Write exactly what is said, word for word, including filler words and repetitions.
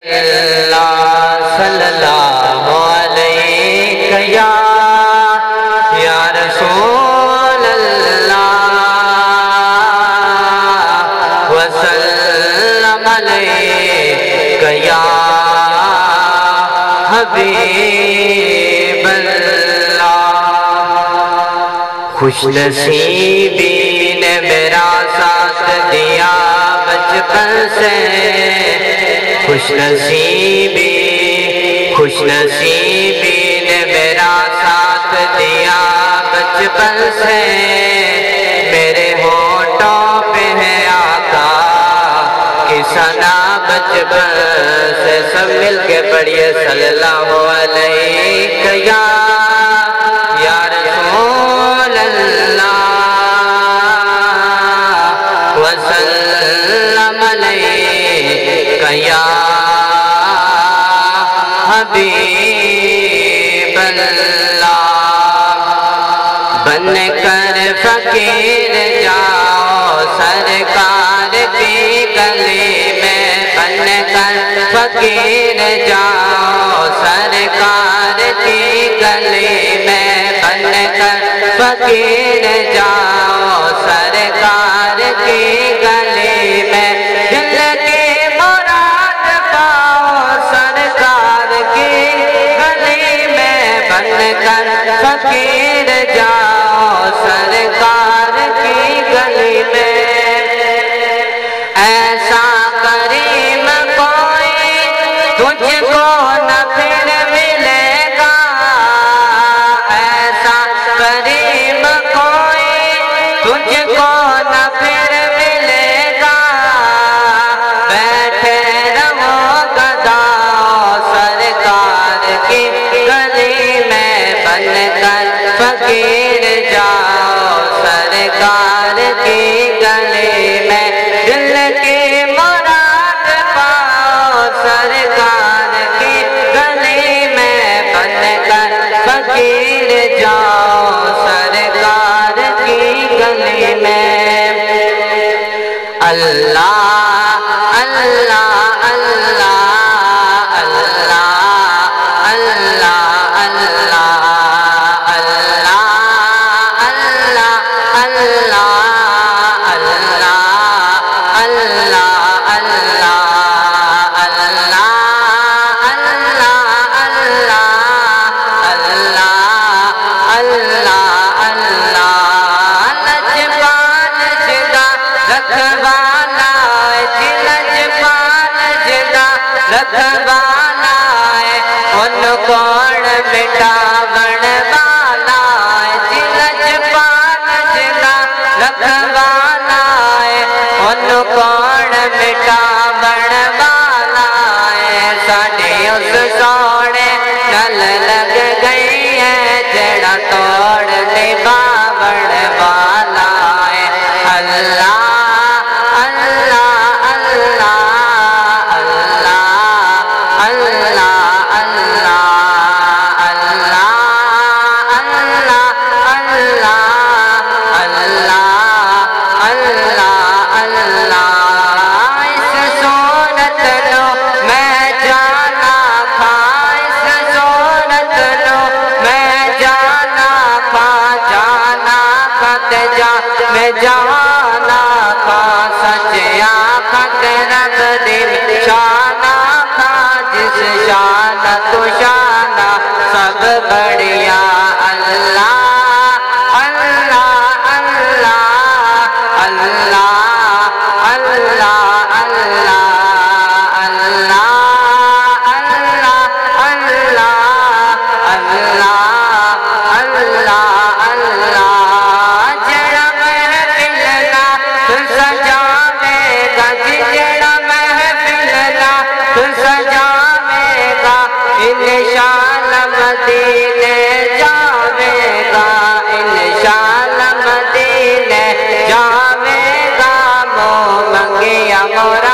اللہ صلی اللہ علیہ یا یا رسول اللہ وسلم علیہ یا حبیب اللہ۔ خوش نصیبی نے میرا ساتھ دیا بچپن سے، خوش نصیبی خوش نصیبی نے میرا ساتھ دیا بچپن سے، میرے ہونٹوں پہ ہے آقا کی ثنا بچپن سے۔ سب مل کے پڑھیے صلی اللہ علیہ یا یا رسول اللہ وسلم علیہ یا حبیب اللہ۔ بن کر فقیر جاؤ سرکار کی گلی میں، بن کر فقیر جاؤ سرکار کی گلی میں، بن کر فقیر جاؤ سرکار کی گلی میں، دل کی مراد پاؤ سرکار کی گلی میں، بن کر فقیر جاؤ سرکار کی گلی میں۔ ایسا کریم کوئی تجھ کو نہ پھر ملے گا، ایسا کریم کوئی تجھ کو نہ پھر ملے گا، بیٹھے رہو گداؤ سرکار کی گلی میں، بن کر فقیر جاؤ سرکار کی گلی میں، دل کی مراد پاؤ سرکار کی گلی میں، بن کر فقیر جاؤ سرکار کی گلی میں۔ اللہ اللہ اللہ اللہ اللہ اللہ اللہ اللہ اللہ رکھوانا ہے ان کون مٹاون والا ہے، جلج پان جنا رکھوانا ہے ان کون مٹاون والا ہے۔ ساڈے اس سونے نل لگ گئی ہے جڑا توڑ نبھاون والا ہے۔ اللہ میں جانا تھا سچ آنکھ رب دل شانہ تھا، جس شان تو شانہ سب بڑھیا اللہ اللہ اللہ اللہ اللہ اللہ اللہ اللہ اللہ اللہ اللہ انشاءاللہ مدینے جاوے گا، انشاءاللہ مدینے جاوے گا، منہ منگیا مورا